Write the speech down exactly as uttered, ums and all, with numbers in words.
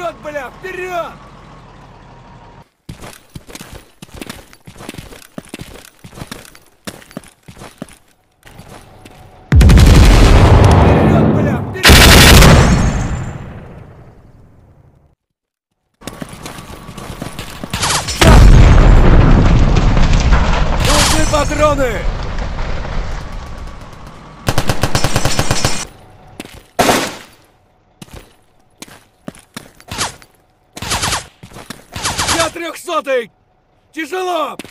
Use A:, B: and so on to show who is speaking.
A: Вперед, бля, вперед! Вперед, бля, вперед! Нужны патроны! Я трехсотый! Тяжело!